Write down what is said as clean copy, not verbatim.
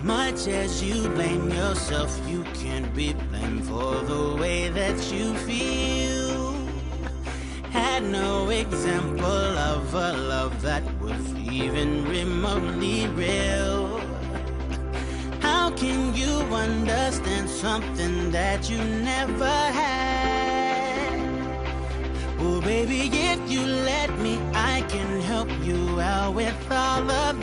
Much as you blame yourself, you can't be blamed for the way that you feel. Had no example of a love that was even remotely real. How can you understand something that you never had? Oh baby, if you let me, I can help you out with all of